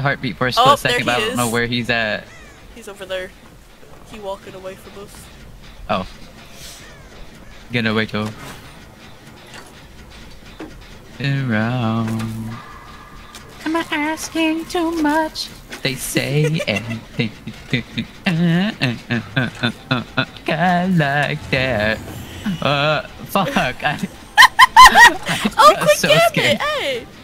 heartbeat for a split second, there but he I don't know is. where he's at. He's over there. He walking away from us. Oh. Get away, Joe. Around. Am I asking too much? They say anything. I like that. Fuck. I Oh, got quick, so get scared. it! Hey!